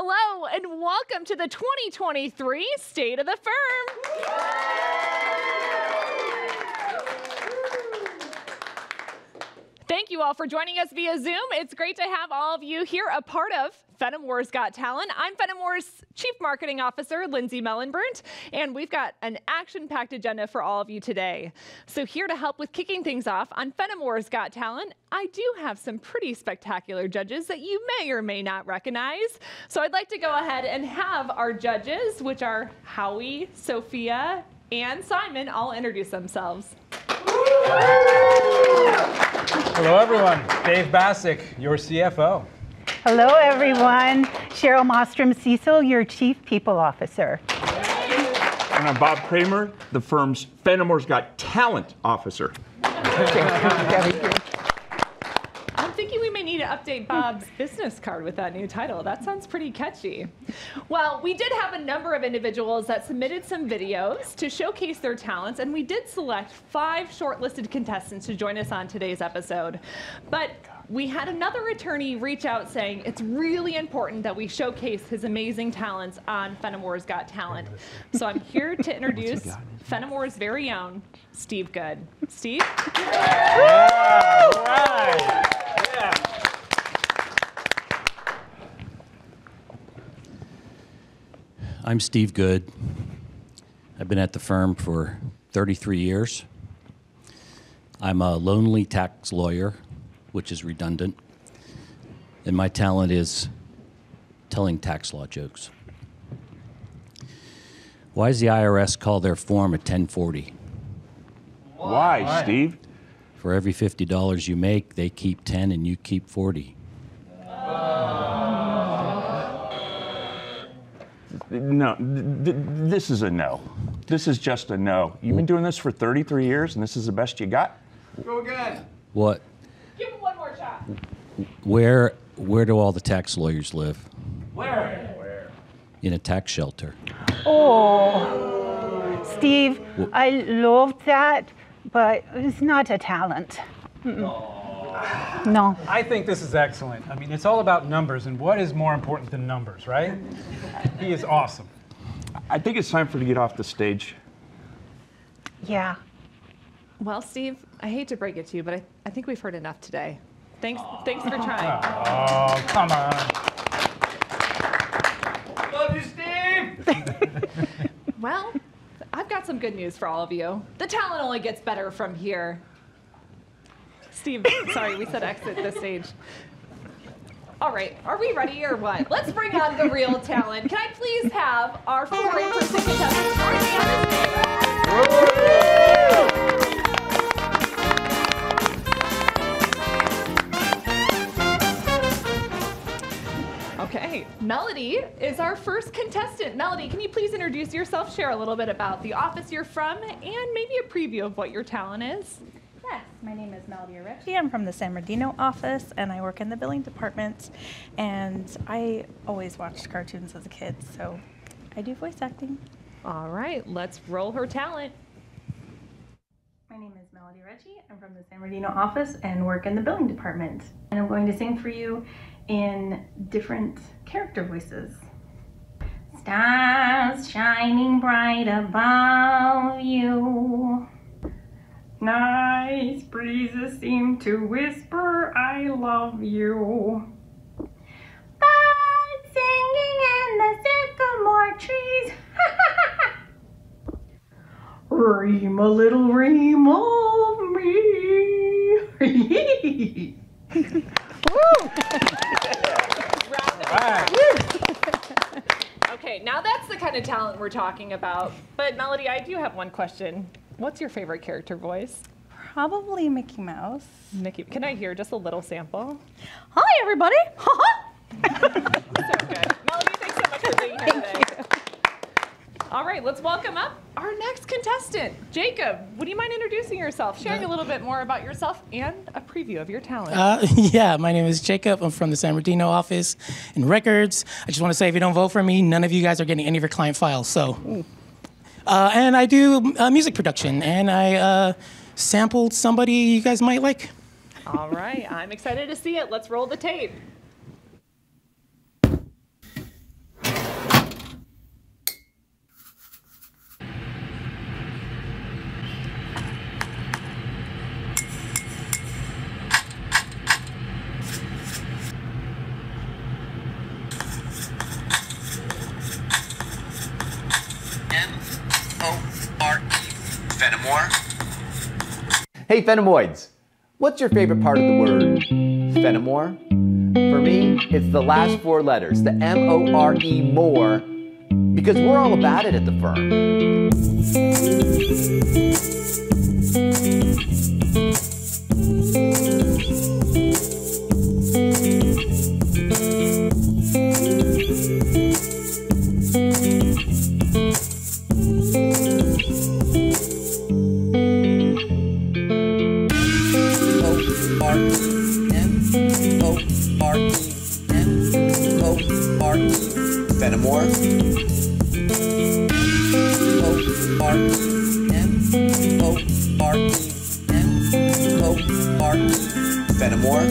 Hello and welcome to the 2023 State of the Firm. Thank you all for joining us via Zoom. It's great to have all of you here, a part of Fennemore's Got Talent. I'm Fennemore's Chief Marketing Officer, Lindsay Moellenberndt, and we've got an action-packed agenda for all of you today. So here to help with kicking things off on Fennemore's Got Talent, I do have some pretty spectacular judges that you may or may not recognize. So I'd like to go ahead and have our judges, which are Howie, Sophia, and Simon, all introduce themselves. Hello, everyone. Dave Bassick, your CFO. Hello, everyone. Cheryl Mostrom-Cecil, your Chief People Officer. And I'm Bob Kramer, the firm's Fennemore's Got Talent Officer. I'm thinking we may need to update Bob's business card with that new title. That sounds pretty catchy. Well, we did have a number of individuals that submitted some videos to showcase their talents, and we did select 5 shortlisted contestants to join us on today's episode. But we had another attorney reach out saying it's really important that we showcase his amazing talents on Fennemore's Got Talent. So I'm here to introduce Fennemore's very own Steve Good. Steve? Yeah, all right. Yeah. I'm Steve Good. I've been at the firm for 33 years. I'm a lonely tax lawyer, which is redundant, and my talent is telling tax law jokes. Why does the IRS call their form a 1040? Why, Steve? For every $50 you make, they keep 10 and you keep 40. No, this is a no. This is just a no. You've been doing this for 33 years, and this is the best you got? Go again. What? Give him one more shot. Where do all the tax lawyers live? Where? In a tax shelter. Oh, Steve, I love that, but it's not a talent. No. I think this is excellent. I mean, it's all about numbers, and what is more important than numbers, right? He is awesome. I think it's time for you to get off the stage. Yeah. Well, Steve, I hate to break it to you, but I think we've heard enough today. Thanks for trying. Oh, come on. Love you, Steve! Well, I've got some good news for all of you. The talent only gets better from here. Steve, sorry, we said exit the stage. All right, are we ready or what? Let's bring on the real talent. Can I please have our 4 in-person contestants join me on this stage? Okay, Melody is our first contestant. Melody, can you please introduce yourself, share a little bit about the office you're from, and maybe a preview of what your talent is? Yes, my name is Melody Orecchi. I'm from the San Bernardino office, and I work in the billing department. And I always watched cartoons as a kid, so I do voice acting. All right, let's roll her talent. My name is Melody Orecchi. I'm from the San Bernardino office and work in the billing department. And I'm going to sing for you in different character voices. Stars shining bright above you. Nice breezes seem to whisper, I love you. Birds singing in the sycamore trees. Ream a little ream of me. Right. Okay, now that's the kind of talent we're talking about. But Melody, I do have one question. What's your favorite character voice? Probably Mickey Mouse. Mickey, can I hear just a little sample? Hi, everybody. So good. Melody, thanks so much for being here today. All right, let's welcome up our next contestant. Jacob, would you mind introducing yourself, sharing a little bit more about yourself and a preview of your talent? Yeah, my name is Jacob. I'm from the San Bernardino office in records. I just want to say, if you don't vote for me, none of you guys are getting any of your client files. So, and I do music production, and I sampled somebody you guys might like. All right, I'm excited to see it. Let's roll the tape. Hey, Fennemoids, what's your favorite part of the word Fennemore? For me, it's the last 4 letters, the M-O-R-E, more, because we're all about it at the firm. Fennemore. Fennemore.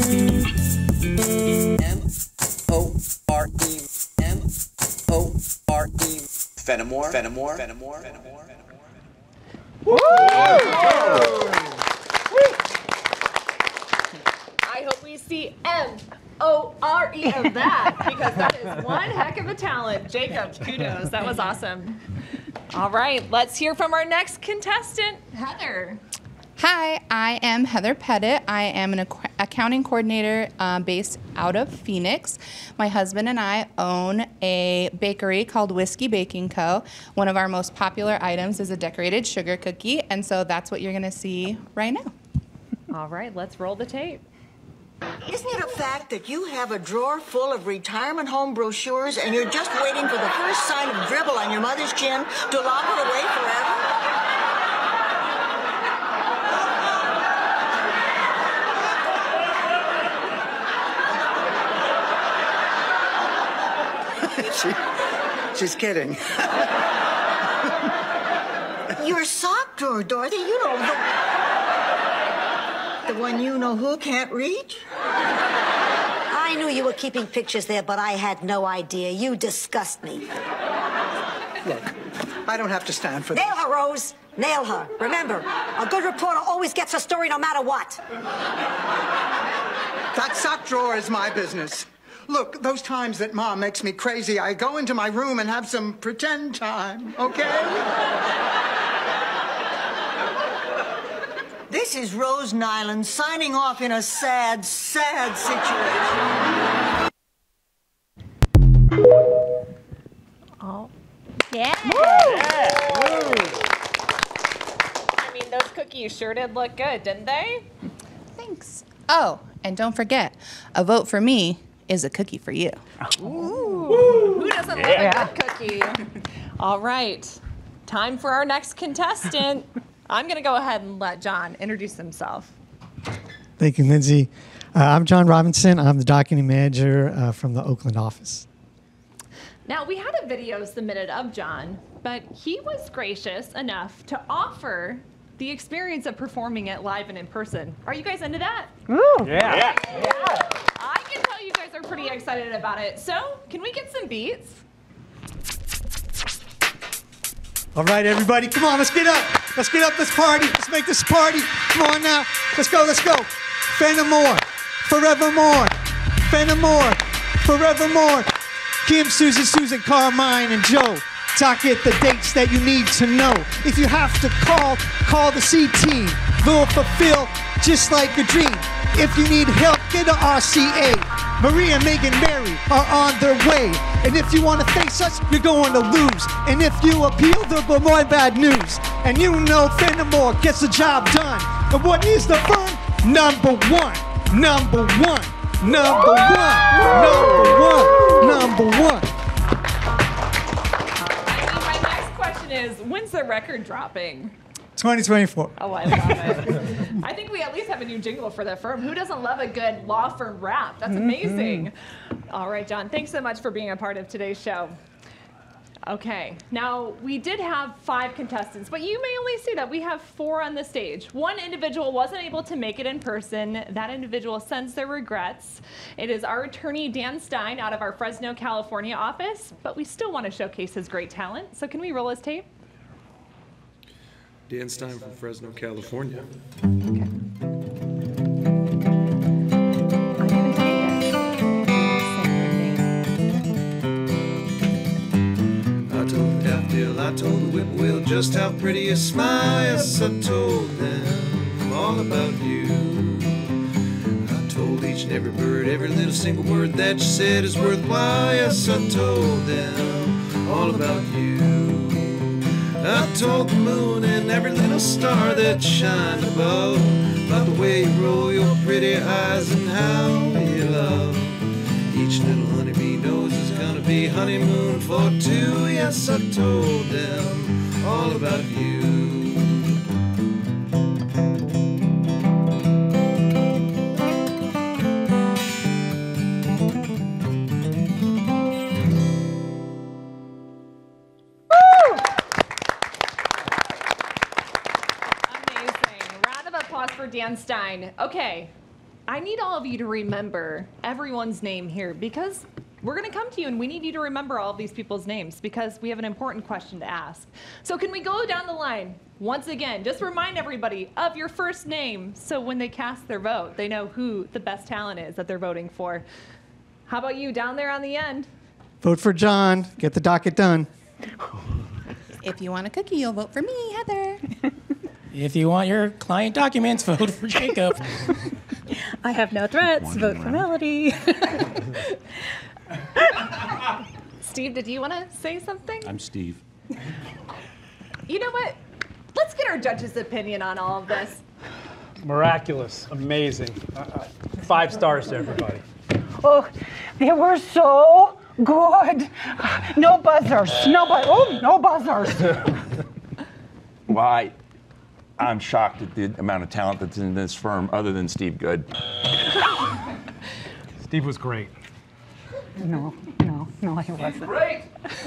Fennemore. Fennemore. Fennemore. I hope we see M-O-R-E of that, because that is one heck of a talent. Jacob, kudos. That was awesome. All right, let's hear from our next contestant, Heather. Hi, I am Heather Pettit. I am an accounting coordinator based out of Phoenix. My husband and I own a bakery called Whiskey Baking Co. One of our most popular items is a decorated sugar cookie, and so that's what you're going to see right now. All right, let's roll the tape. Isn't it a fact that you have a drawer full of retirement home brochures and you're just waiting for the first sign of dribble on your mother's chin to lock her away forever? She's kidding. Your sock drawer, Dorothy, you know, the one you know who can't reach? I knew you were keeping pictures there, but I had no idea. You disgust me. Look, I don't have to stand for that. Nail her, Rose. Nail her. Remember, a good reporter always gets a story no matter what. That sock drawer is my business. Look, those times that Mom makes me crazy, I go into my room and have some pretend time, okay? This is Rose Nyland signing off in a sad, sad situation. Oh. Yeah. I mean, those cookies sure did look good, didn't they? Thanks. Oh, and don't forget, a vote for me is a cookie for you. Ooh. Who doesn't love a good cookie? All right, time for our next contestant. I'm going to go ahead and let John introduce himself. Thank you, Lindsay. I'm John Robinson. I'm the document manager from the Oakland office. Now, we had a video submitted of John, but he was gracious enough to offer the experience of performing it live and in person. Are you guys into that? Ooh. Yeah. I can tell you guys are pretty excited about it. So, can we get some beats? All right, everybody, come on, let's get up. Let's get up, let's party. Let's make this party. Come on now. Let's go, let's go. Fennemore, forevermore. Fennemore, forevermore. Kim, Susan, Carmine, and Joe. Docket the dates that you need to know. If you have to call the C team. They'll fulfill just like a dream. If you need help, get a RCA. Maria, Megan, Mary are on their way. And if you want to face us, you're going to lose. And if you appeal, there'll be more bad news. And you know Fennemore gets the job done. And what is the firm? Number one. Number one. Number one. Number one. Number one. My next question is, when's the record dropping? 2024. Oh, I love it. I think we at least have a new jingle for the firm. Who doesn't love a good law firm rap? That's amazing. All right, John, thanks so much for being a part of today's show. Okay, now we did have 5 contestants, but you may only see that we have 4 on the stage. One individual wasn't able to make it in person. That individual sends their regrets. It is our attorney, Dan Stein, out of our Fresno, California office, but we still want to showcase his great talent. So can we roll his tape? Dan Stein from Fresno, California. I told the whip wheel just how pretty a smile. Yes, I told them all about you. I told each and every bird, every little single word that you said is worthwhile. Yes, I told them all about you. I told the moon and every little star that shined above about the way you roll your pretty eyes and how you love. Each little honeybee knows it's gonna be honeymoon for two. Yes, I told them all about you. For Dan Stein. Okay, I need all of you to remember everyone's name here because we're going to come to you and we need you to remember all of these people's names because we have an important question to ask. So can we go down the line? Once again, just remind everybody of your first name so when they cast their vote, they know who the best talent is that they're voting for. How about you down there on the end? Vote for John. Get the docket done. If you want a cookie, you'll vote for me, Heather. If you want your client documents, vote for Jacob. I have no threats. Vote for Melody. Steve, did you want to say something? I'm Steve. You know what? Let's get our judge's opinion on all of this. Miraculous, amazing. 5 stars to everybody. Oh, they were so good. No buzzers. No buzzers. Why? I'm shocked at the amount of talent that's in this firm other than Steve Good. Steve was great. No, he wasn't. Great.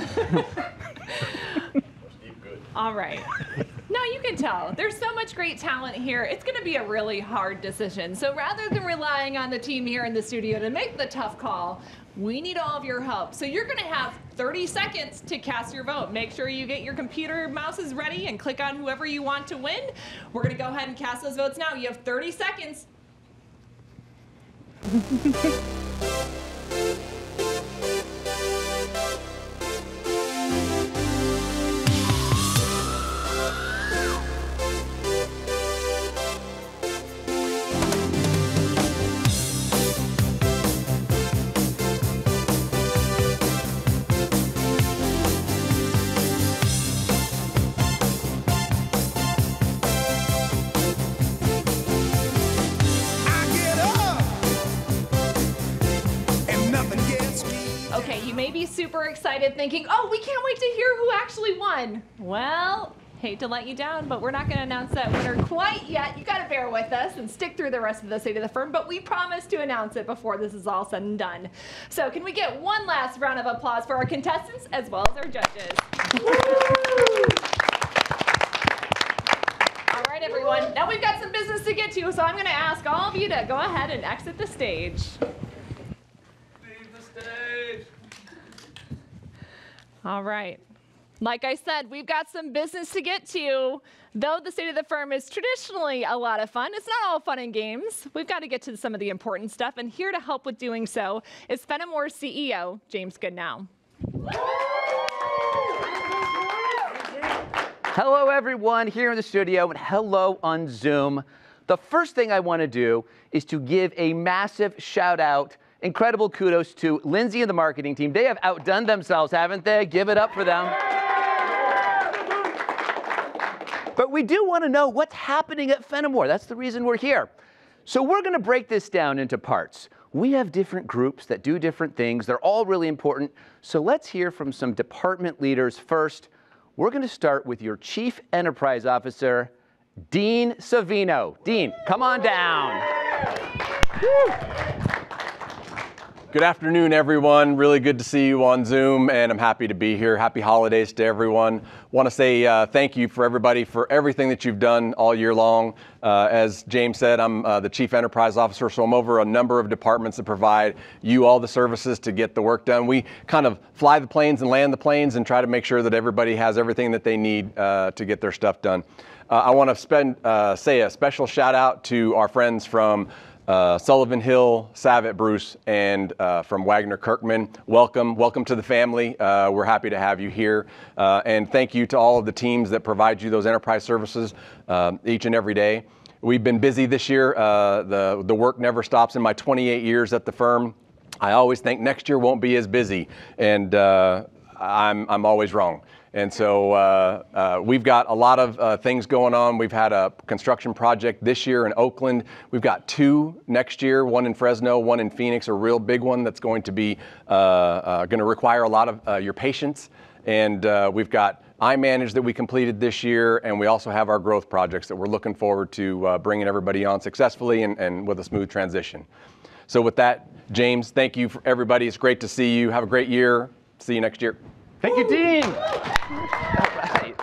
All right. Now you can tell there's so much great talent here. It's going to be a really hard decision. So rather than relying on the team here in the studio to make the tough call, we need all of your help. So you're going to have 30 seconds to cast your vote. Make sure you get your computer mouses ready and click on whoever you want to win. We're going to go ahead and cast those votes now. You have 30 seconds. Okay, you may be super excited thinking, oh, we can't wait to hear who actually won. Well, hate to let you down, but we're not going to announce that winner quite yet. You got to bear with us and stick through the rest of the State of the Firm, but we promise to announce it before this is all said and done. So can we get one last round of applause for our contestants as well as our judges? All right, everyone. Now we've got some business to get to, so I'm going to ask all of you to go ahead and exit the stage. All right. Like I said, we've got some business to get to. Though the State of the Firm is traditionally a lot of fun, it's not all fun and games. We've got to get to some of the important stuff, and here to help with doing so is Fennemore's CEO, James Goodnow. Hello, everyone here in the studio, and hello on Zoom. The first thing I want to do is to give a massive shout out, incredible kudos to Lindsay and the marketing team. They have outdone themselves, haven't they? Give it up for them. But we do want to know what's happening at Fennemore. That's the reason we're here. So we're going to break this down into parts. We have different groups that do different things. They're all really important. So let's hear from some department leaders first. We're going to start with your Chief Enterprise Officer, Dean Savino. Dean, come on down. Woo. Good afternoon, everyone. Really good to see you on Zoom, and I'm happy to be here. Happy holidays to everyone. Want to say thank you for everybody for everything that you've done all year long. As James said, I'm the Chief Enterprise Officer, so I'm over a number of departments that provide you all the services to get the work done. We kind of fly the planes and land the planes and try to make sure that everybody has everything that they need to get their stuff done. I want to say a special shout out to our friends from Sullivan Hill, Savitt Bruce, and from Wagner Kirkman. Welcome to the family. We're happy to have you here. And thank you to all of the teams that provide you those enterprise services each and every day. We've been busy this year. The work never stops in my 28 years at the firm. I always think next year won't be as busy, and I'm always wrong. And so we've got a lot of things going on. We've had a construction project this year in Oakland. We've got 2 next year, one in Fresno, one in Phoenix, a real big one that's going to be going to require a lot of your patience. And we've got iManage that we completed this year, and we also have our growth projects that we're looking forward to bringing everybody on successfully and with a smooth transition. So with that, James, thank you for everybody. It's great to see you. Have a great year. See you next year. Thank you, Dean. All right.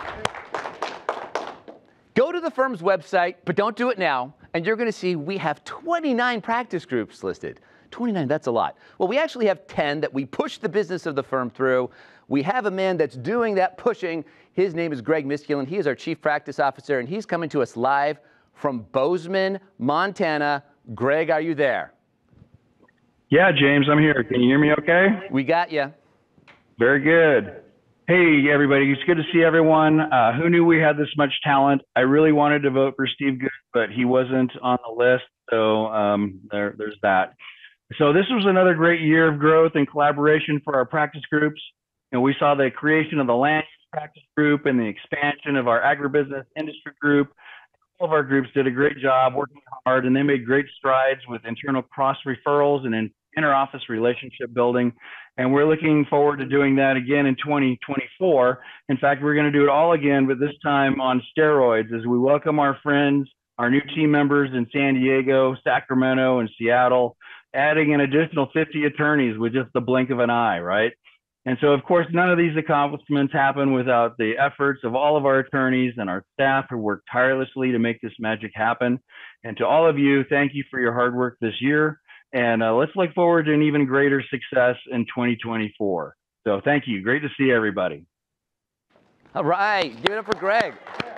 Go to the firm's website, but don't do it now, and you're going to see we have 29 practice groups listed. 29, that's a lot. Well, we actually have 10 that we push the business of the firm through. We have a man that's doing that pushing. His name is Greg Miskulin. He is our Chief Practice Officer, and he's coming to us live from Bozeman, Montana. Greg, are you there? Yeah, James, I'm here. Can you hear me okay? We got you. Very good. Hey, everybody. It's good to see everyone. Who knew we had this much talent? I really wanted to vote for Steve Good, but he wasn't on the list, so there's that. So this was another great year of growth and collaboration for our practice groups. And we saw the creation of the land use practice group and the expansion of our agribusiness industry group. All of our groups did a great job working hard, and they made great strides with internal cross referrals and inter-office relationship building. And we're looking forward to doing that again in 2024. In fact, we're going to do it all again, but this time on steroids, as we welcome our friends, our new team members in San Diego, Sacramento, and Seattle, adding an additional 50 attorneys with just the blink of an eye, right? And so, of course, none of these accomplishments happen without the efforts of all of our attorneys and our staff who work tirelessly to make this magic happen. And to all of you, thank you for your hard work this year. And let's look forward to an even greater success in 2024. So thank you. Great to see everybody. All right. Give it up for Greg.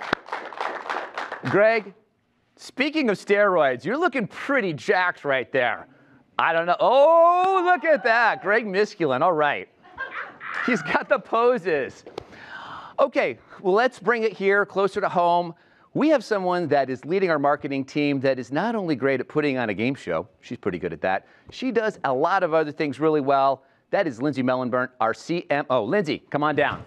Greg, speaking of steroids, you're looking pretty jacked right there. I don't know. Oh, look at that. Greg Miskulin. All right. He's got the poses. Okay, well, let's bring it here closer to home. We have someone that is leading our marketing team that is not only great at putting on a game show, she's pretty good at that, she does a lot of other things really well. That is Lindsay Moellenberndt, our CMO. Lindsay, come on down.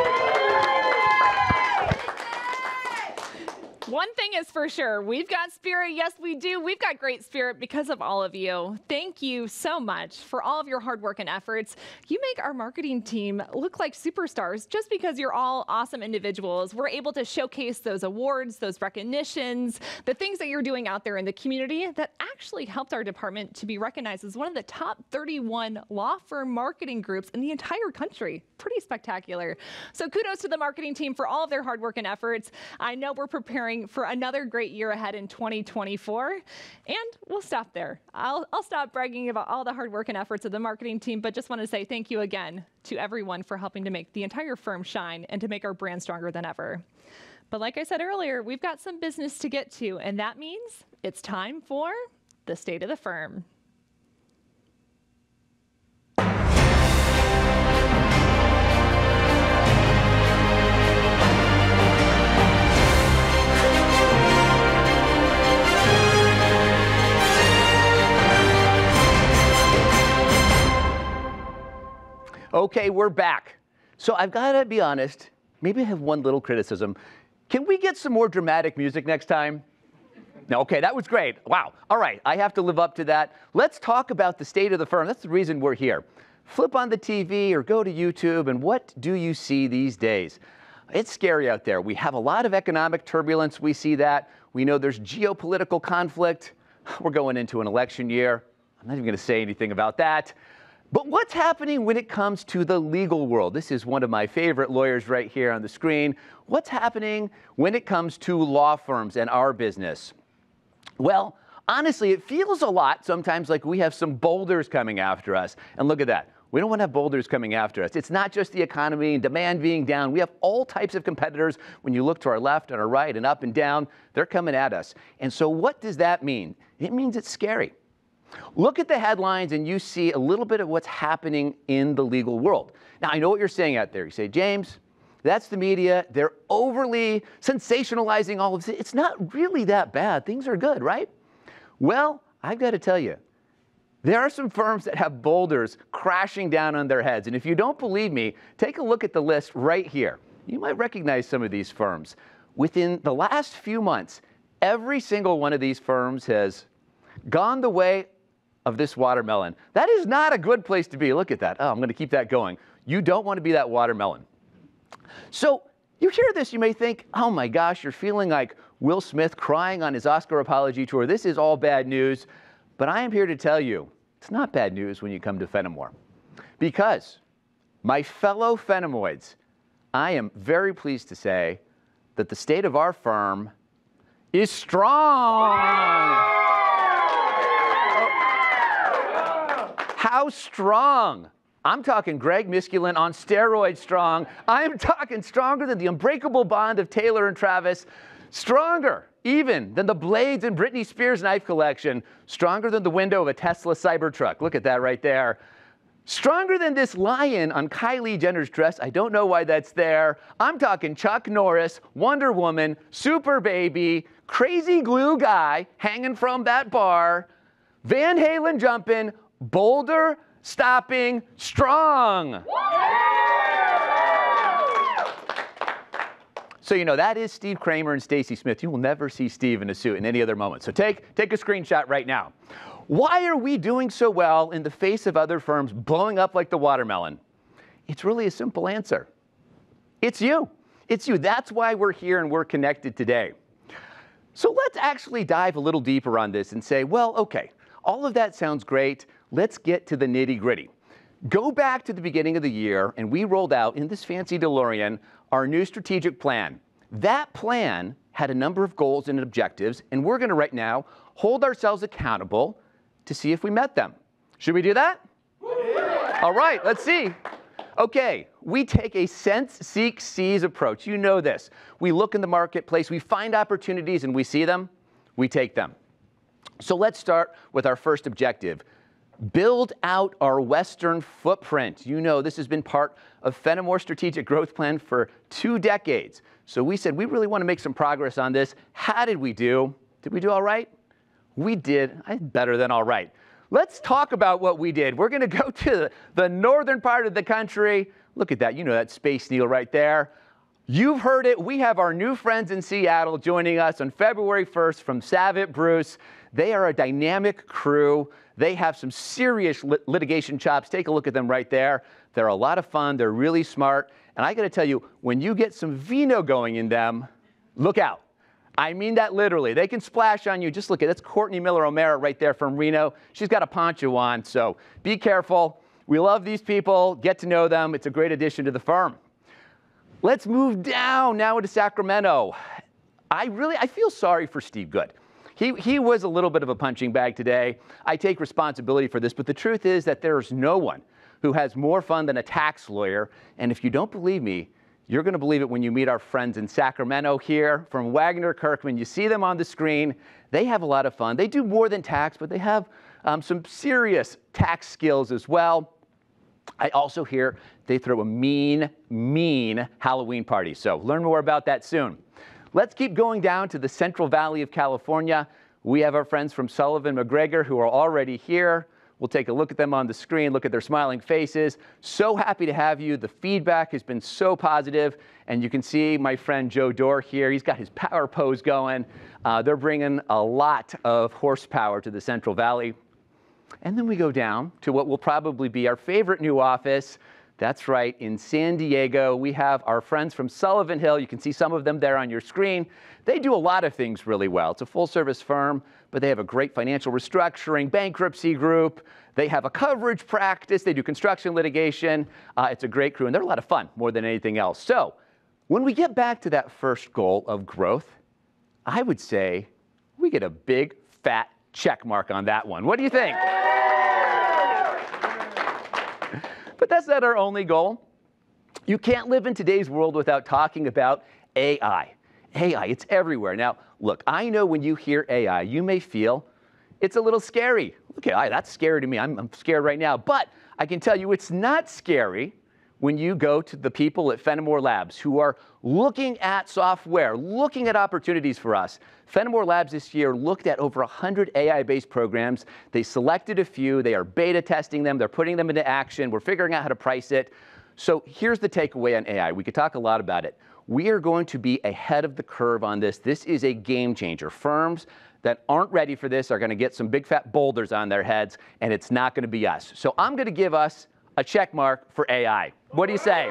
One thing is for sure, we've got spirit. Yes, we do. We've got great spirit because of all of you. Thank you so much for all of your hard work and efforts. You make our marketing team look like superstars just because you're all awesome individuals. We're able to showcase those awards, those recognitions, the things that you're doing out there in the community that actually helped our department to be recognized as one of the top 31 law firm marketing groups in the entire country. Pretty spectacular. So kudos to the marketing team for all of their hard work and efforts. I know we're preparing for another great year ahead in 2024, and we'll stop there. I'll stop bragging about all the hard work and efforts of the marketing team, but just want to say thank you again to everyone for helping to make the entire firm shine and to make our brand stronger than ever. But like I said earlier, we've got some business to get to, and that means it's time for the state of the firm. Okay, we're back. So I've got to be honest, maybe I have one little criticism. Can we get some more dramatic music next time? No, okay, that was great. Wow. All right, I have to live up to that. Let's talk about the state of the firm. That's the reason we're here. Flip on the TV or go to YouTube, and what do you see these days? It's scary out there. We have a lot of economic turbulence. We see that. We know there's geopolitical conflict. We're going into an election year. I'm not even going to say anything about that. But what's happening when it comes to the legal world? This is one of my favorite lawyers right here on the screen. What's happening when it comes to law firms and our business? Well, honestly, it feels a lot sometimes like we have some boulders coming after us. And look at that. We don't want to have boulders coming after us. It's not just the economy and demand being down. We have all types of competitors. When you look to our left and our right and up and down, they're coming at us. And so what does that mean? It means it's scary. Look at the headlines and you see a little bit of what's happening in the legal world. Now, I know what you're saying out there. You say, James, That's the media. They're overly sensationalizing all of this. It's not really that bad. Things are good, right? Well, I've got to tell you, there are some firms that have boulders crashing down on their heads. And if you don't believe me, take a look at the list right here. You might recognize some of these firms. Within the last few months, every single one of these firms has gone the way of this watermelon. That is not a good place to be. Look at that. Oh, I'm going to keep that going. You don't want to be that watermelon. So you hear this, you may think, oh my gosh, you're feeling like Will Smith crying on his Oscar apology tour. This is all bad news. But I am here to tell you, it's not bad news when you come to Fennemore. Because, my fellow Fennemoids, I am very pleased to say that the state of our firm is strong. How strong? I'm talking Greg Miskulin on steroids strong. I'm talking stronger than the unbreakable bond of Taylor and Travis. Stronger even than the blades in Britney Spears' knife collection. Stronger than the window of a Tesla Cybertruck. Look at that right there. Stronger than this lion on Kylie Jenner's dress. I don't know why that's there. I'm talking Chuck Norris, Wonder Woman, Super Baby, Crazy Glue Guy hanging from that bar, Van Halen jumping, Boulder stopping strong. So you know, that is Steve Kramer and Stacy Smith. You will never see Steve in a suit in any other moment. So take a screenshot right now. Why are we doing so well in the face of other firms blowing up like the watermelon? It's really a simple answer. It's you. It's you. That's why we're here and we're connected today. So let's actually dive a little deeper on this and say, well, okay, all of that sounds great. Let's get to the nitty-gritty. Go back to the beginning of the year, and we rolled out in this fancy DeLorean our new strategic plan. That plan had a number of goals and objectives, and we're going to right now hold ourselves accountable to see if we met them. Should we do that? All right, let's see. Okay, we take a sense, seek, seize approach. You know this. We look in the marketplace, we find opportunities, and we see them, we take them. So let's start with our first objective. Build out our Western footprint. You know, this has been part of Fennemore's strategic growth plan for 2 decades. So we said we really want to make some progress on this. How did we do? Did we do all right? We did better than all right. Let's talk about what we did. We're going to go to the northern part of the country. Look at that. You know that Space Needle right there. You've heard it. We have our new friends in Seattle joining us on February 1st from Savit Bruce. They are a dynamic crew. They have some serious litigation chops. Take a look at them right there. They're a lot of fun. They're really smart. And I got to tell you, when you get some vino going in them, look out. I mean that literally. They can splash on you. Just look at that's Courtney Miller O'Mara right there from Reno. She's got a poncho on, so be careful. We love these people. Get to know them. It's a great addition to the firm. Let's move down now into Sacramento. I feel sorry for Steve Good. He was a little bit of a punching bag today. I take responsibility for this, but the truth is that there's no one who has more fun than a tax lawyer. And if you don't believe me, you're going to believe it when you meet our friends in Sacramento here from Wagner Kirkman. You see them on the screen. They have a lot of fun. They do more than tax, but they have some serious tax skills as well. I also hear they throw a mean Halloween party. So learn more about that soon. Let's keep going down to the Central Valley of California. We have our friends from Sullivan McGregor who are already here. We'll take a look at them on the screen, look at their smiling faces. So happy to have you. The feedback has been so positive. And you can see my friend Joe Dorr here. He's got his power pose going. They're bringing a lot of horsepower to the Central Valley. And then we go down to what will probably be our favorite new office. That's right, in San Diego, we have our friends from Sullivan Hill. You can see some of them there on your screen. They do a lot of things really well. It's a full-service firm, but they have a great financial restructuring, bankruptcy group. They have a coverage practice. They do construction litigation. It's a great crew, and they're a lot of fun more than anything else. So when we get back to that first goal of growth, I would say we get a big, fat check mark on that one. What do you think? But that's not our only goal. You can't live in today's world without talking about AI. AI, it's everywhere. Now, look, I know when you hear AI, you may feel it's a little scary. Okay, that's scary to me. I'm scared right now. But I can tell you it's not scary when you go to the people at Fennemore Labs who are looking at software, looking at opportunities for us. Fennemore Labs this year looked at over 100 AI-based programs. They selected a few. They are beta testing them. They're putting them into action. We're figuring out how to price it. So here's the takeaway on AI. We could talk a lot about it. We are going to be ahead of the curve on this. This is a game changer. Firms that aren't ready for this are going to get some big fat boulders on their heads, and it's not going to be us. So I'm going to give us a check mark for AI. What do you say?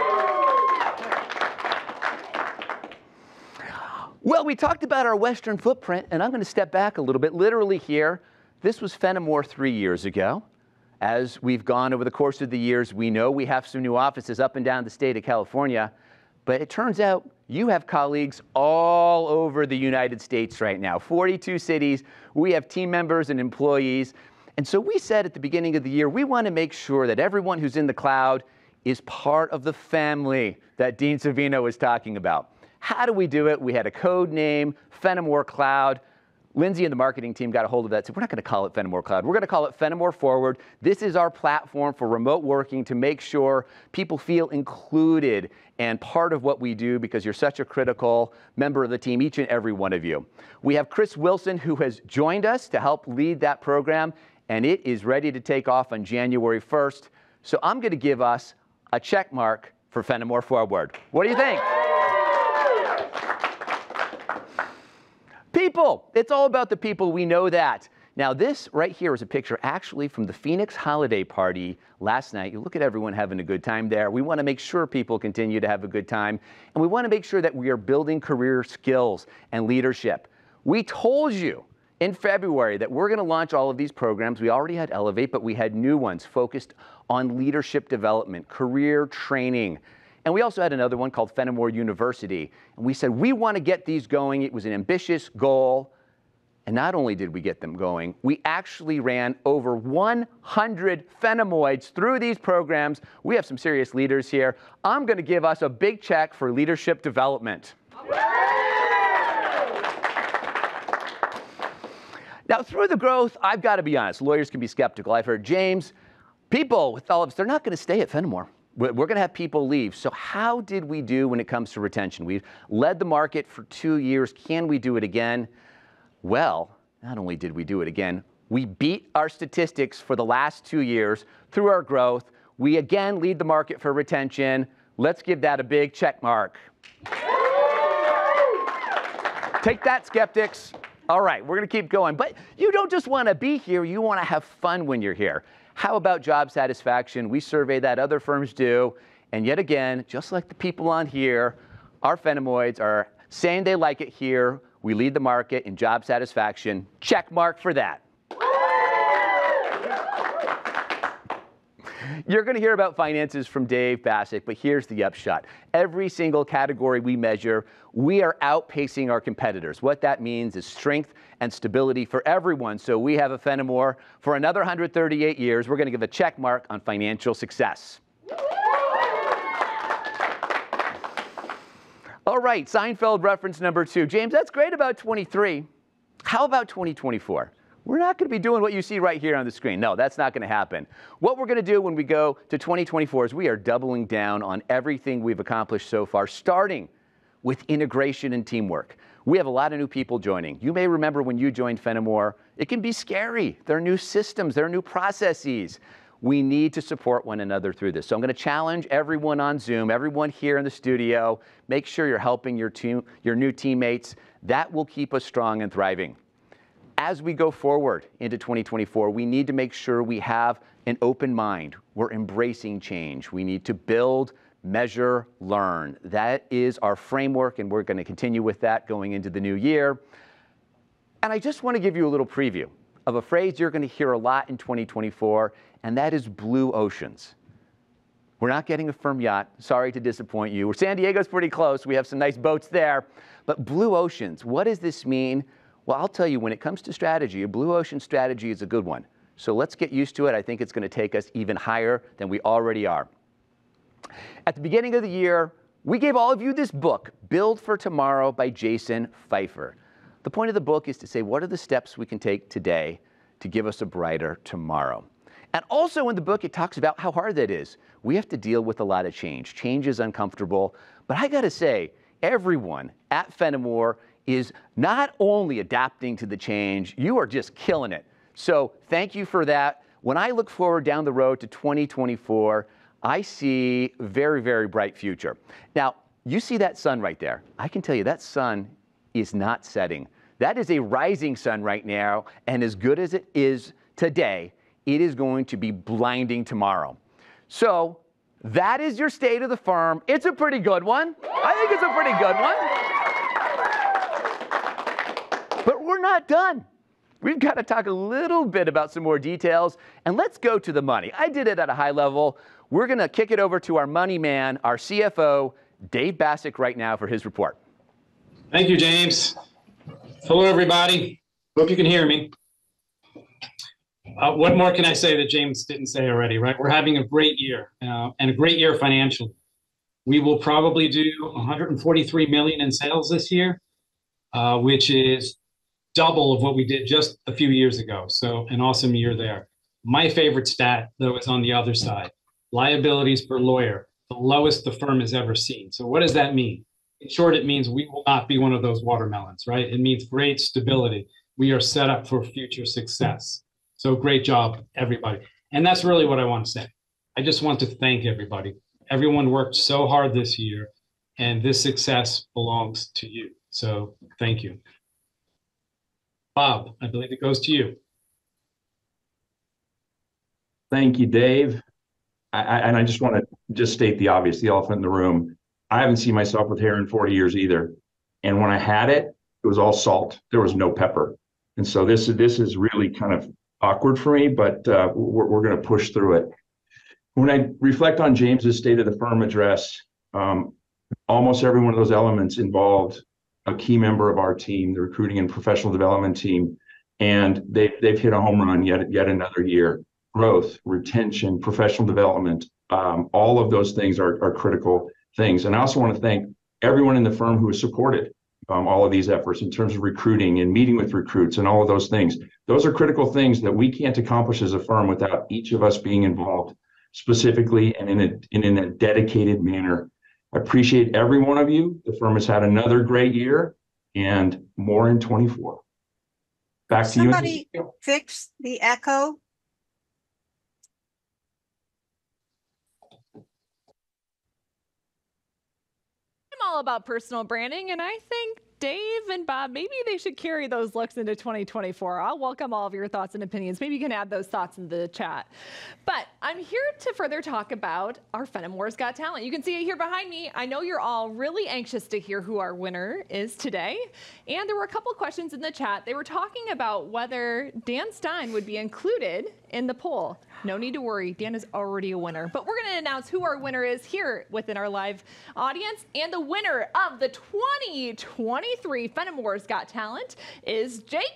Well, we talked about our Western footprint, and I'm going to step back a little bit. Literally here, this was Fennemore 3 years ago. As we've gone over the course of the years, we know we have some new offices up and down the state of California, but it turns out you have colleagues all over the United States right now, 42 cities. We have team members and employees. And so we said at the beginning of the year, we want to make sure that everyone who's in the cloud is part of the family that Dean Savino was talking about. How do we do it? We had a code name, Fennemore Cloud. Lindsay and the marketing team got a hold of that, said, we're not going to call it Fennemore Cloud. We're going to call it Fennemore Forward. This is our platform for remote working to make sure people feel included and part of what we do because you're such a critical member of the team, each and every one of you. We have Chris Wilson, who has joined us to help lead that program, and it is ready to take off on January 1st. So I'm going to give us a check mark for Fennemore Forward. What do you think? People. It's all about the people. We know that. Now, this right here is a picture actually from the Phoenix holiday party last night. You look at everyone having a good time there. We want to make sure people continue to have a good time. And we want to make sure that we are building career skills and leadership. We told you in February that we're going to launch all of these programs. We already had Elevate, but we had new ones focused on leadership development, career training. And we also had another one called Fennemore University. And we said, we want to get these going. It was an ambitious goal. And not only did we get them going, we actually ran over 100 Fennemoids through these programs. We have some serious leaders here. I'm going to give us a big check for leadership development. Now, through the growth, I've got to be honest, lawyers can be skeptical. I've heard, James, people with all of us, they're not going to stay at Fennemore. We're going to have people leave. So how did we do when it comes to retention? We've led the market for 2 years. Can we do it again? Well, not only did we do it again, we beat our statistics for the last 2 years through our growth. We again lead the market for retention. Let's give that a big check mark. Take that, skeptics. All right, we're going to keep going. But you don't just want to be here. You want to have fun when you're here. How about job satisfaction? We survey that, other firms do. And yet again, just like the people on here, our Fennemoids are saying they like it here. We lead the market in job satisfaction. Check mark for that. You're going to hear about finances from Dave Bassett, but here's the upshot. Every single category we measure, we are outpacing our competitors. What that means is strength and stability for everyone. So we have a Fennemore for another 138 years. We're going to give a check mark on financial success. All right, Seinfeld reference number 2. James, that's great about 23. How about 2024? We're not going to be doing what you see right here on the screen. No, that's not going to happen. What we're going to do when we go to 2024 is we are doubling down on everything we've accomplished so far, starting with integration and teamwork. We have a lot of new people joining. You may remember when you joined Fennemore, it can be scary. There are new systems, there are new processes. We need to support one another through this. So I'm going to challenge everyone on Zoom, everyone here in the studio, make sure you're helping your new teammates. That will keep us strong and thriving. As we go forward into 2024, we need to make sure we have an open mind. We're embracing change. We need to build, measure, learn. That is our framework, and we're going to continue with that going into the new year. And I just want to give you a little preview of a phrase you're going to hear a lot in 2024, and that is blue oceans. We're not getting a firm yacht. Sorry to disappoint you. San Diego's pretty close. We have some nice boats there. But blue oceans, what does this mean? Well, I'll tell you, when it comes to strategy, a blue ocean strategy is a good one. So let's get used to it. I think it's going to take us even higher than we already are. At the beginning of the year, we gave all of you this book, Build for Tomorrow by Jason Pfeiffer. The point of the book is to say, what are the steps we can take today to give us a brighter tomorrow? And also in the book, it talks about how hard that is. We have to deal with a lot of change. Change is uncomfortable. But I got to say, everyone at Fennemore is not only adapting to the change, you are just killing it. So thank you for that. When I look forward down the road to 2024, I see a very, very bright future. Now, you see that sun right there. I can tell you that sun is not setting. That is a rising sun right now, and as good as it is today, it is going to be blinding tomorrow. So that is your state of the firm. It's a pretty good one. I think it's a pretty good one. But we're not done. We've got to talk a little bit about some more details, and let's go to the money. I did it at a high level. We're going to kick it over to our money man, our CFO, Dave Bassick, right now for his report. Thank you, James. Hello, everybody. Hope you can hear me. What more can I say that James didn't say already, right? We're having a great year and a great year financially. We will probably do 143 million in sales this year, which is double of what we did just a few years ago. So an awesome year there. My favorite stat, though, is on the other side. Liabilities per lawyer, the lowest the firm has ever seen. So what does that mean? In short, it means we will not be one of those watermelons, right? It means great stability. We are set up for future success. So great job, everybody. And that's really what I want to say. I just want to thank everybody. Everyone worked so hard this year, and this success belongs to you. So thank you. Bob, I believe it goes to you. Thank you, Dave. And I just want to just state the obvious, the elephant in the room. I haven't seen myself with hair in 40 years either. And when I had it, it was all salt. There was no pepper. And so this is really kind of awkward for me, but we're going to push through it. When I reflect on James's State of the Firm address, almost every one of those elements involved a key member of our team, the recruiting and professional development team, and they've hit a home run yet another year. Growth, retention, professional development, all of those things are critical things. And I also want to thank everyone in the firm who has supported all of these efforts in terms of recruiting and meeting with recruits and all of those things. Those are critical things that we can't accomplish as a firm without each of us being involved specifically and in a dedicated manner. I appreciate every one of you. The firm has had another great year and more in 24. Back to you. Somebody fix the echo. I'm all about personal branding, and I think Dave and Bob, maybe they should carry those looks into 2024. I'll welcome all of your thoughts and opinions. Maybe you can add those thoughts in the chat. But I'm here to further talk about our Fennemore's Got Talent. You can see it here behind me. I know you're all really anxious to hear who our winner is today. And there were a couple questions in the chat. They were talking about whether Dan Stein would be included in the poll. No need to worry, Dan is already a winner. But we're going to announce who our winner is here within our live audience. And the winner of the 2023 Fennemore's Got Talent is Jacob.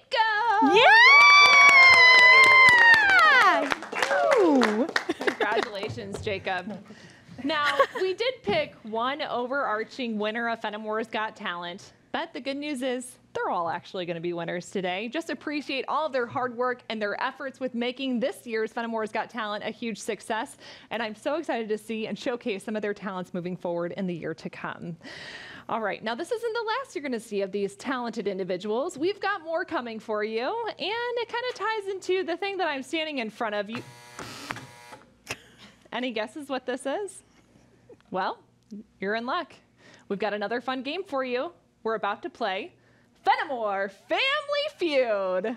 Yeah! Ooh. Congratulations, Jacob. Now, we did pick one overarching winner of Fennemore's Got Talent, but the good news is they're all actually going to be winners today. Just appreciate all of their hard work and their efforts with making this year's Fennemore's Got Talent a huge success. And I'm so excited to see and showcase some of their talents moving forward in the year to come. All right, now this isn't the last you're going to see of these talented individuals. We've got more coming for you, and it kind of ties into the thing that I'm standing in front of you. Any guesses what this is? Well, you're in luck. We've got another fun game for you. We're about to play Fennemore Family Feud.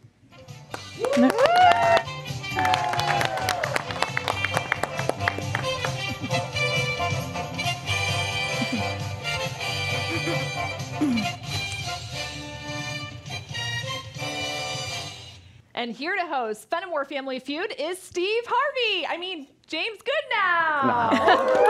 And here to host Fennemore Family Feud is Steve Harvey. I mean, James Goodnow.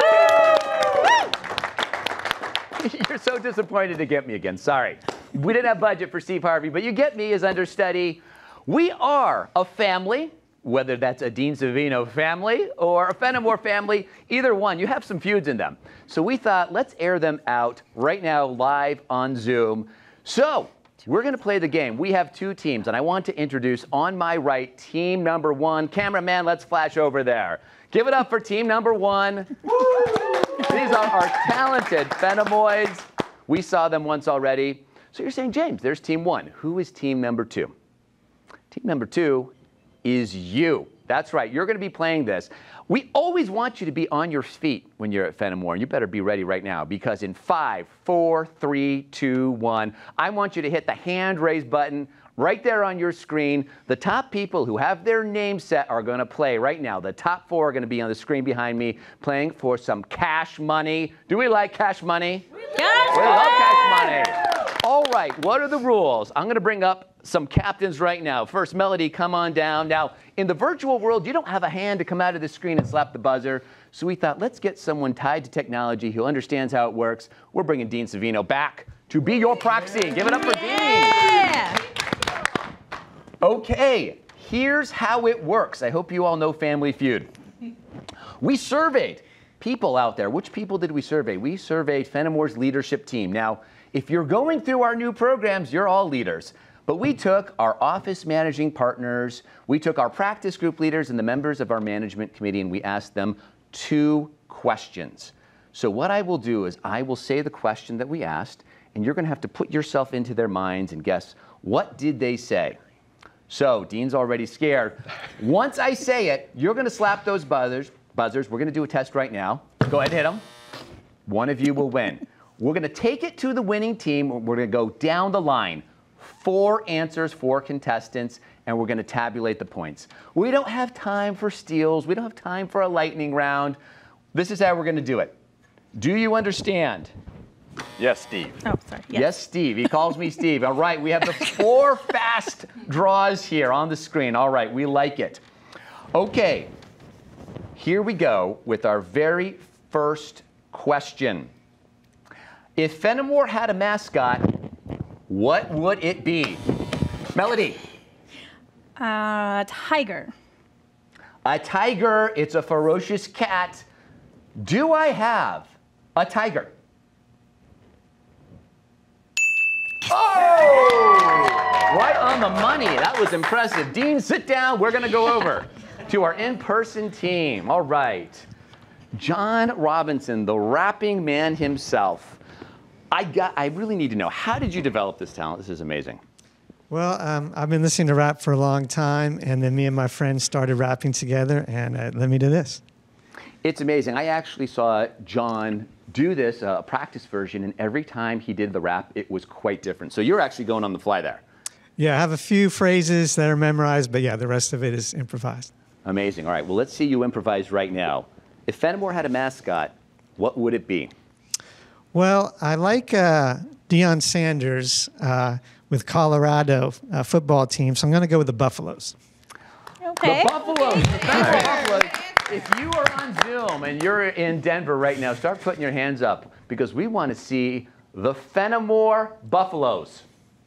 You're so disappointed to get me again. Sorry. We didn't have budget for Steve Harvey, but you get me as understudy. We are a family, whether that's a Dean Savino family or a Fennemore family, either one. You have some feuds in them. So we thought, let's air them out right now live on Zoom. So We're going to play the game. We have two teams, and I want to introduce on my right, team number 1. Cameraman, let's flash over there. Give it up for team number 1. These are our talented Fennemoids. We saw them once already. So you're saying, James, there's team 1. Who is team number 2? Team number 2 is you. That's right. You're going to be playing this. We always want you to be on your feet when you're at Fennemore, and you better be ready right now, because in 5, 4, 3, 2, 1, I want you to hit the hand raise button right there on your screen. The top people who have their name set are going to play right now. The top 4 are going to be on the screen behind me playing for some cash money. Do we like cash money? Yes! We love cash money. All right, what are the rules? I'm going to bring up some captains right now. First, Melody, come on down. Now, in the virtual world, you don't have a hand to come out of the screen and slap the buzzer. So we thought, let's get someone tied to technology who understands how it works. We're bringing Dean Savino back to be your proxy. Give it up for Dean. Okay, here's how it works. I hope you all know Family Feud. We surveyed people out there. Which people did we survey? We surveyed Fennemore's leadership team. Now, if you're going through our new programs, you're all leaders. But we took our office managing partners, we took our practice group leaders and the members of our management committee, and we asked them 2 questions. So what I will do is I will say the question that we asked, and you're going to have to put yourself into their minds and guess, what did they say? So Dean's already scared. Once I say it, you're going to slap those buzzers. We're going to do a test right now. Go ahead and hit them. One of you will win. We're going to take it to the winning team. We're going to go down the line. 4 answers, 4 contestants, and we're going to tabulate the points. We don't have time for steals. We don't have time for a lightning round. This is how we're going to do it. Do you understand? Yes, Steve. Oh, sorry. Yes, Steve. He calls me Steve. All right, we have the 4 fast draws here on the screen. All right, we like it. Okay, here we go with our very first question. If Fennemore had a mascot, what would it be? Melody. Tiger. A tiger. It's a ferocious cat. Do I have a tiger? Oh! Right on the money. That was impressive. Dean, sit down. We're going to go over to our in-person team. All right. John Robinson, the rapping man himself. I really need to know, how did you develop this talent? This is amazing. Well, I've been listening to rap for a long time, and then me and my friends started rapping together, and it led me to this. It's amazing. I actually saw John do this, a practice version, and every time he did the rap, it was quite different. So you're actually going on the fly there. Yeah, I have a few phrases that are memorized, but yeah, the rest of it is improvised. Amazing. All right, well, let's see you improvise right now. If Fennemore had a mascot, what would it be? Well, I like Deion Sanders with Colorado football team, so I'm going to go with the Buffaloes. Okay. The Buffaloes. The Buffaloes. If you are on Zoom and you're in Denver right now, start putting your hands up, because we want to see the Fennemore Buffaloes.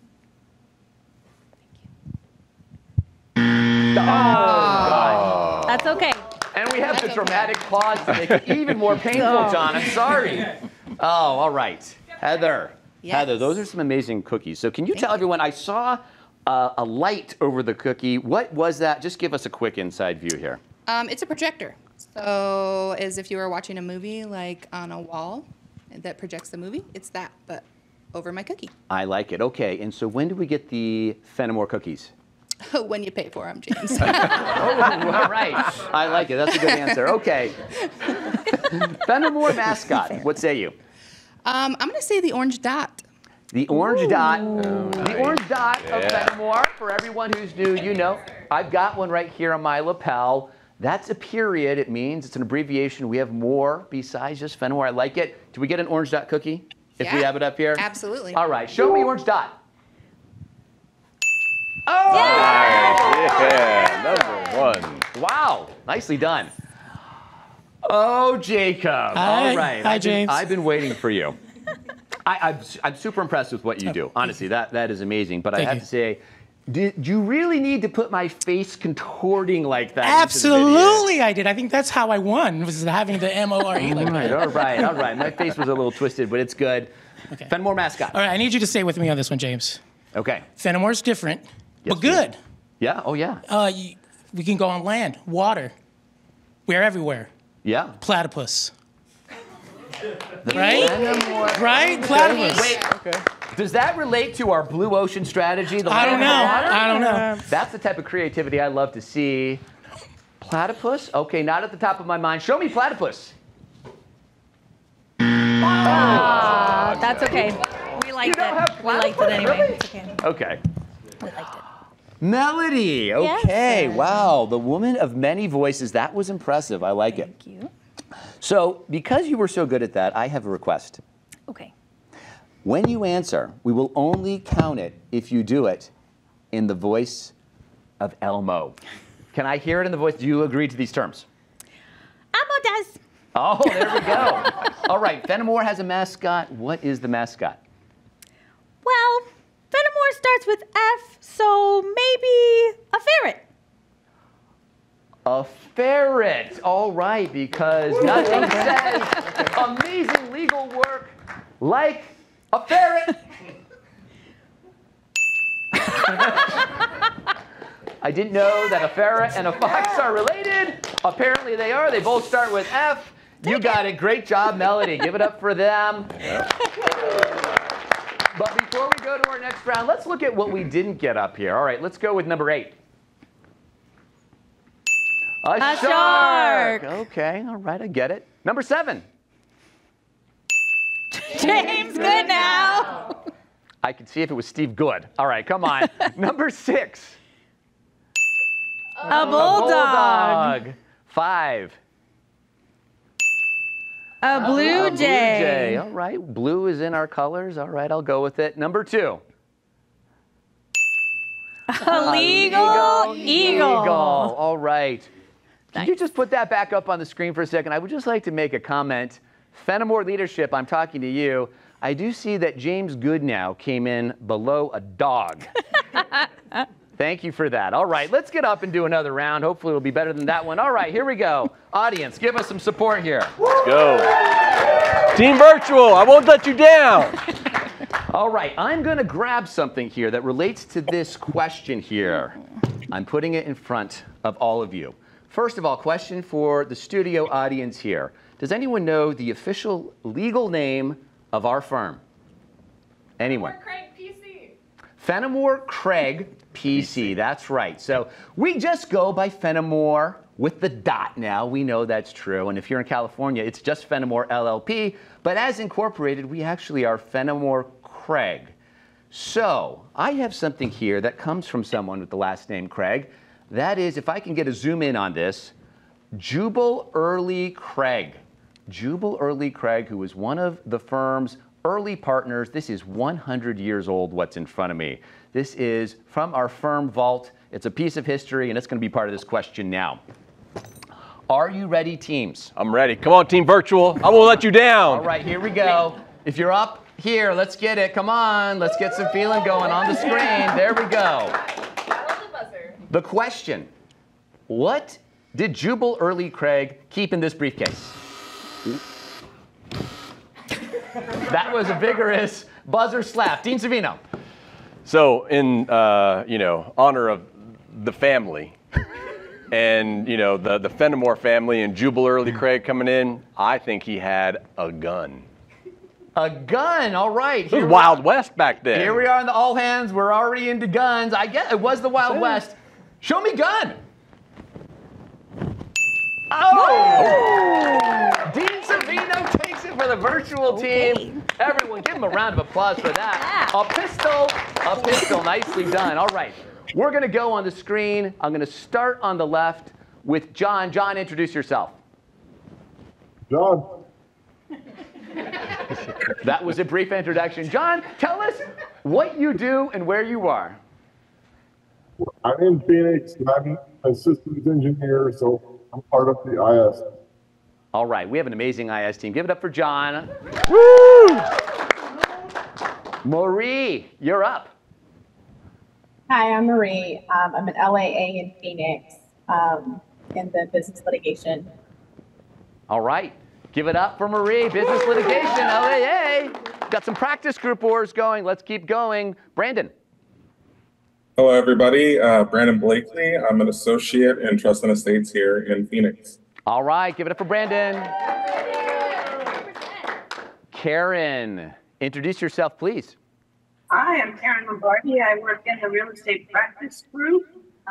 Oh, God. That's okay. And we have the dramatic pause to make it even more painful, John. I'm sorry. Oh, all right. Heather. Yes. Heather, those are some amazing cookies. So can you tell everyone, I saw a light over the cookie. What was that? Just give us a quick inside view here. It's a projector. So as if you were watching a movie like on a wall that projects the movie, it's that, but over my cookie. I like it. Okay, and so when do we get the Fennemore cookies? When you pay for them, James. Oh, all right. I like it. That's a good answer. Okay. Fennemore mascot. What say you? I'm going to say the orange dot. The orange dot. Nice. The orange dot of Fennemore. For everyone who's new, you know, I've got one right here on my lapel. That's a period. It means it's an abbreviation. We have more besides just Fennemore. I like it. Do we get an orange dot cookie if we have it up here? Absolutely. All right. Show me orange dot. Oh! Yeah, #1. Wow. Nicely done. Oh, Jacob. All right. Hi, James. I've been waiting for you. I'm super impressed with what you do. Honestly, that is amazing. But I have to say, did you really need to put my face contorting like that? Absolutely, I did. I think that's how I won, was having the M-O-R-E like that. All right. My face was a little twisted, but it's good. Okay. Fennemore mascot. All right, I need you to stay with me on this one, James. Okay. Fennemore's different, but good. Yeah. Oh, yeah. We can go on land, water. We're everywhere. Yeah. Platypus. Right? Right? Platypus. Wait. Okay. Does that relate to our blue ocean strategy? I don't know. I don't know. That's the type of creativity I love to see. Platypus? Okay, not at the top of my mind. Show me platypus. That's okay. We liked it. We liked it anyway. Really? It's okay. Okay. We liked it. Melody. Okay. Yes. Wow. The woman of many voices. That was impressive. I like it. Thank you. So, because you were so good at that, I have a request. Okay. When you answer, we will only count it if you do it in the voice of Elmo. Can I hear it in the voice? Do you agree to these terms? Elmo does. Oh, there we go. All right. Fennemore has a mascot. What is the mascot? Well, Fennemore starts with F, so maybe a ferret. A ferret. All right, because nothing says amazing legal work like a ferret. I didn't know that a ferret and a fox are related. Apparently they are. They both start with F. You got it. Great job, Melody. Give it up for them. But before we go to our next round, let's look at what we didn't get up here. All right, let's go with number 8. A shark. Okay, all right, I get it. Number 7. James Goodnow. I could see if it was Steve Good. All right, come on. Number 6. A bulldog. 5. A blue jay. All right, blue is in our colors. All right, I'll go with it. Number 2. A legal eagle. All right. Can you just put that back up on the screen for a second? I would just like to make a comment. Fennemore leadership, I'm talking to you. I do see that James Goodnow came in below a dog. Thank you for that. All right, let's get up and do another round. Hopefully it'll be better than that one. All right, here we go. Audience, give us some support here. Let's go. Team Virtual, I won't let you down. All right, I'm going to grab something here that relates to this question here. I'm putting it in front of all of you. First of all, question for the studio audience here. Does anyone know the official legal name of our firm? Anyone? Fennemore Craig PC, that's right. So we just go by Fennemore with the dot now. We know that's true. And if you're in California, it's just Fennemore LLP. But as incorporated, we actually are Fennemore Craig. So I have something here that comes from someone with the last name Craig. That is, if I can get a zoom in on this, Jubal Early Craig. Jubal Early Craig, who was one of the firm's early partners. This is 100 years old, what's in front of me. This is from our firm vault. It's a piece of history, and it's going to be part of this question now. Are you ready, teams? I'm ready. Come on, Team Virtual. I won't let you down. All right, here we go. If you're up here, let's get it. Come on. Let's get some feeling going on the screen. There we go. The question, what did Jubal Early Craig keep in this briefcase? That was a vigorous buzzer slap. Dean Savino. So in honor of the family and the Fennemore family and Jubal Early Craig coming in, I think he had a gun. A gun, all right. It was Wild West back then. Here we are in the all hands. We're already into guns. I guess it was the Wild West. Show me gun. Oh! Dean Savino takes it for the virtual team. Everyone, give him a round of applause for that. A pistol, nicely done. All right, we're going to go on the screen. I'm going to start on the left with John. John, introduce yourself. John. That was a brief introduction. John, tell us what you do and where you are. I'm in Phoenix, and I'm a systems engineer, so I'm part of the IS. All right, we have an amazing IS team. Give it up for John. Woo! Marie, you're up. Hi, I'm Marie. I'm an LAA in Phoenix in the business litigation. All right, give it up for Marie, business litigation, LAA. Got some practice group wars going. Let's keep going. Brandon. Hello, everybody. Brandon Blakely. I'm an associate in Trust and Estates here in Phoenix. All right, give it up for Brandon. Karen, introduce yourself, please. Hi, I'm Karen Lombardi. I work in the real estate practice group.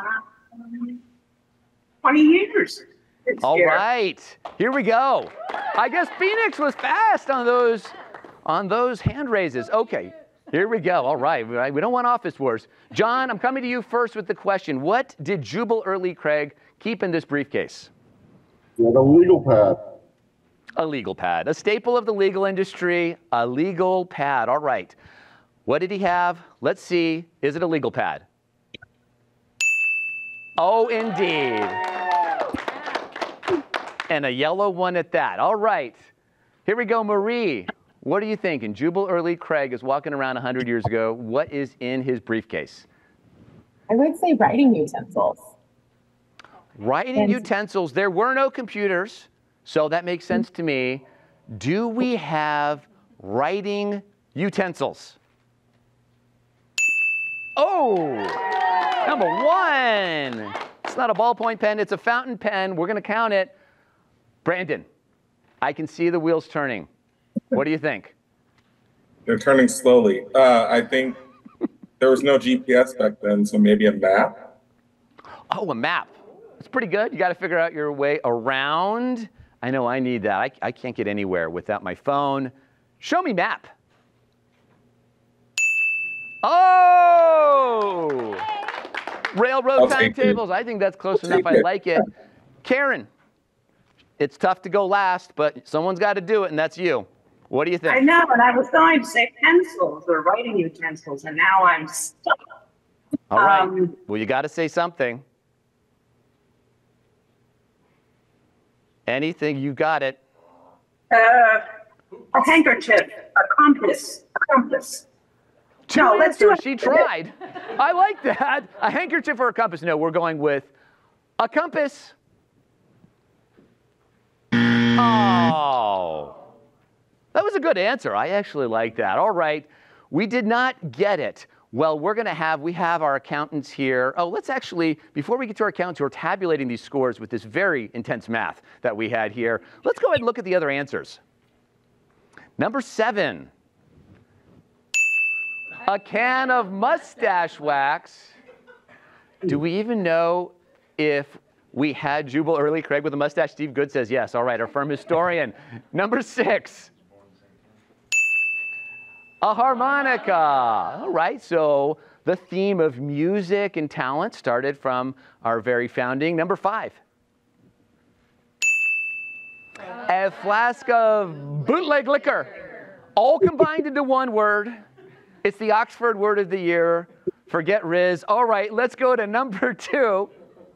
20 years. All right, here we go. I guess Phoenix was fast on those hand raises. Okay, here we go. All right, we don't want office wars. John, I'm coming to you first with the question. What did Jubal Early Craig keep in this briefcase? Yeah, the legal pad. A legal pad, a staple of the legal industry, a legal pad. All right. What did he have? Let's see. Is it a legal pad? Oh, indeed. And a yellow one at that. All right. Here we go, Marie. What are you thinking? Jubal Early Craig is walking around 100 years ago. What is in his briefcase? I would say writing utensils. Writing utensils. There were no computers, so that makes sense to me. Do we have writing utensils? Oh, number one. It's not a ballpoint pen, it's a fountain pen. We're going to count it. Brandon, I can see the wheels turning. What do you think? They're turning slowly. I think there was no GPS back then, so maybe a map. Oh, a map. It's pretty good. You got to figure out your way around. I know I need that. I can't get anywhere without my phone. Show me map. Oh! Railroad timetables. I think that's close enough. I like it. Karen, it's tough to go last, but someone's got to do it, and that's you. What do you think? I know, and I was going to say pencils or writing utensils, and now I'm stuck. All right. Well, you got to say something. Anything, you got it. A handkerchief, a compass. No, let's do it. She tried. I like that. A handkerchief or a compass? No, we're going with a compass. Oh. That was a good answer. I actually like that. All right. We did not get it. Well, we have our accountants here. Oh, let's actually, before we get to our accountants who are tabulating these scores with this very intense math that we had here, let's go ahead and look at the other answers. Number 7. A can of mustache wax. Do we even know if we had Jubal Early Craig with a mustache? Steve Good says yes. All right, our firm historian. Number 6. A harmonica. All right, so the theme of music and talent started from our very founding. Number 5. A flask of bootleg liquor. All combined into one word. It's the Oxford word of the year. Forget Riz. All right, let's go to number 2.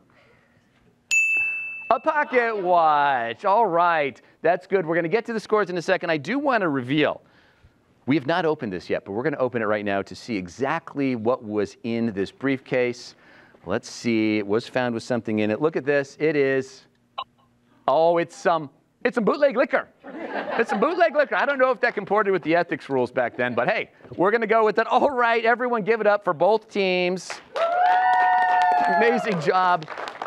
A pocket watch. All right, that's good. We're going to get to the scores in a second. I do want to reveal, we have not opened this yet, but we're going to open it right now to see exactly what was in this briefcase. Let's see. It was found with something in it. Look at this. It is, oh, it's some bootleg liquor. It's some bootleg liquor. I don't know if that comported with the ethics rules back then, but hey, we're going to go with it. All right, everyone give it up for both teams. Amazing job.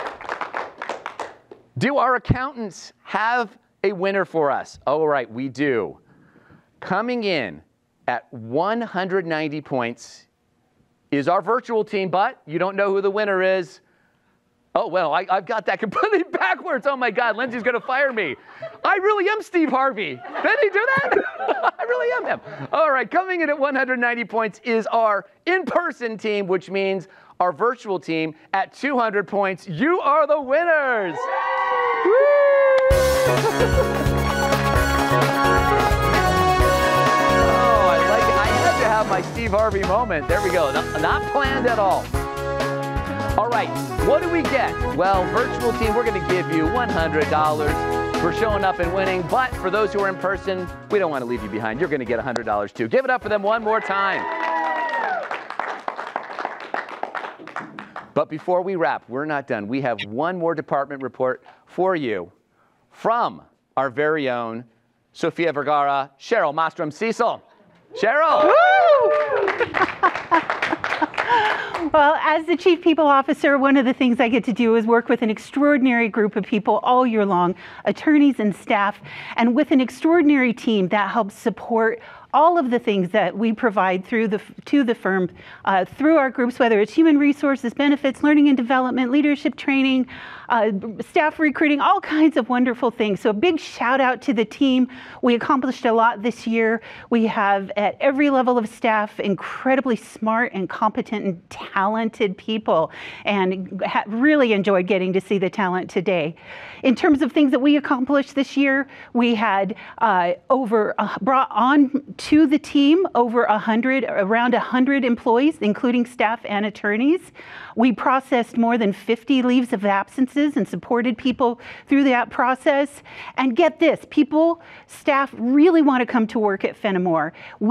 Do our accountants have a winner for us? All right, we do. Coming in at 190 points is our virtual team, but you don't know who the winner is. Oh, well, I've got that completely backwards. Oh, my God, Lindsay's going to fire me. I really am Steve Harvey. Did he do that? I really am him. All right, coming in at 190 points is our in-person team, which means our virtual team at 200 points. You are the winners. Woo! Oh, I like it. I had to have my Steve Harvey moment. There we go. Not planned at all. All right, what do we get? Well, virtual team, we're going to give you $100 for showing up and winning. But for those who are in person, we don't want to leave you behind. You're going to get $100 too. Give it up for them one more time. But before we wrap, we're not done. We have one more department report for you from our very own Sofia Vergara, Cheryl Mostrom Cecil. Cheryl! Woo! Well, as the Chief People Officer, one of the things I get to do is work with an extraordinary group of people all year long, attorneys and staff, and with an extraordinary team that helps support all of the things that we provide to the firm through our groups, whether it's human resources, benefits, learning and development, leadership training, staff recruiting, all kinds of wonderful things. So a big shout out to the team. We accomplished a lot this year. We have at every level of staff incredibly smart and competent and talented people, and really enjoyed getting to see the talent today. In terms of things that we accomplished this year, we had brought on to the team around 100 employees, including staff and attorneys. We processed more than 50 leaves of absences and supported people through that process. And get this, staff really want to come to work at Fennemore.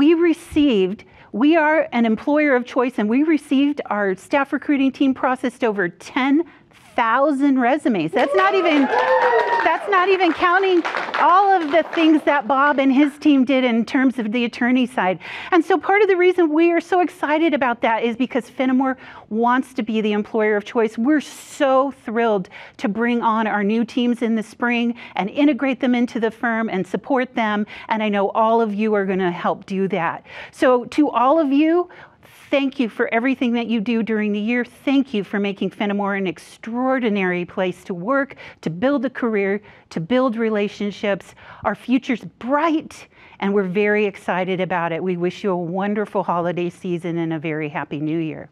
We are an employer of choice, and we received, our staff recruiting team processed over 10,000 resumes. That's not even counting all of the things that Bob and his team did in terms of the attorney side. And so part of the reason we are so excited about that is because Fennemore wants to be the employer of choice. We're so thrilled to bring on our new teams in the spring and integrate them into the firm and support them. And I know all of you are going to help do that. So to all of you, thank you for everything that you do during the year. Thank you for making Fennemore an extraordinary place to work, to build a career, to build relationships. Our future's bright, and we're very excited about it. We wish you a wonderful holiday season and a very happy new year.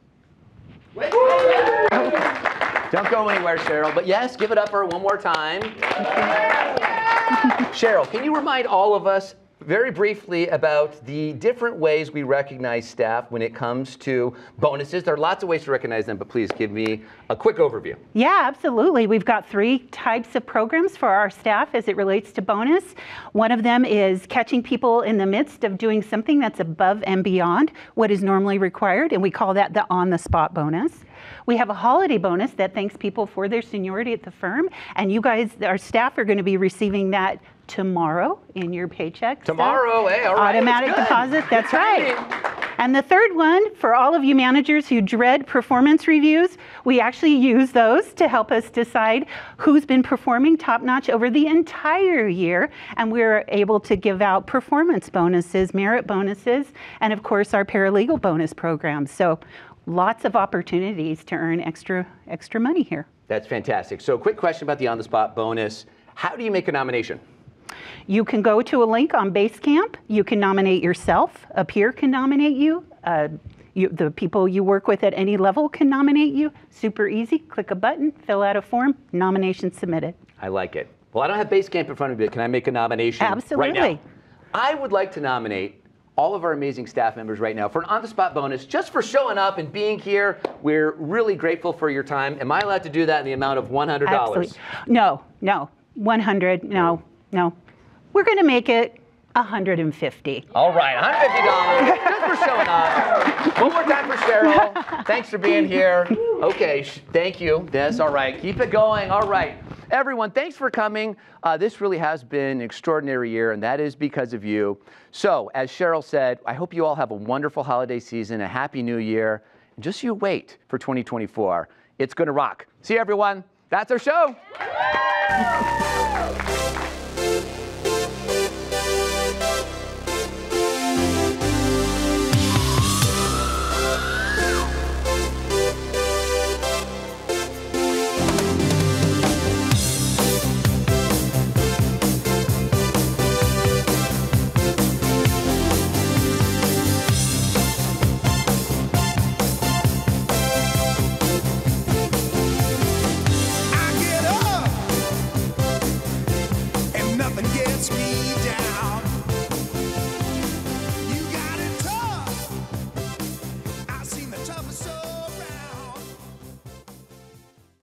Don't go anywhere, Cheryl. But yes, give it up for her one more time. Cheryl, can you remind all of us very briefly about the different ways we recognize staff when it comes to bonuses? There are lots of ways to recognize them, but please give me a quick overview. Yeah, absolutely. We've got 3 types of programs for our staff as it relates to bonus. One of them is catching people in the midst of doing something that's above and beyond what is normally required, and we call that the on-the-spot bonus. We have a holiday bonus that thanks people for their seniority at the firm, and you guys, our staff, are going to be receiving that tomorrow in your paycheck. Tomorrow, hey, all right. Automatic deposit, that's right. And the third one, for all of you managers who dread performance reviews, we actually use those to help us decide who's been performing top-notch over the entire year, and we're able to give out performance bonuses, merit bonuses, and of course our paralegal bonus program. So lots of opportunities to earn extra money here. That's fantastic. So quick question about the on-the-spot bonus. How do you make a nomination? You can go to a link on Basecamp. You can nominate yourself. A peer can nominate you. The people you work with at any level can nominate you. Super easy. Click a button, fill out a form, nomination submitted. I like it. Well, I don't have Basecamp in front of me, but can I make a nomination Absolutely. right now? I would like to nominate all of our amazing staff members right now for an on-the-spot bonus just for showing up and being here. We're really grateful for your time. Am I allowed to do that in the amount of $100? Absolutely. No, 100, no. We're going to make it $150. All right, $150 just for showing up. One more time for Cheryl. Thanks for being here. Okay, thank you. Yes, all right. Keep it going. All right. Everyone, thanks for coming. This really has been an extraordinary year, and that is because of you. So, as Cheryl said, I hope you all have a wonderful holiday season, a happy new year. And just you wait for 2024. It's going to rock. See you, everyone. That's our show.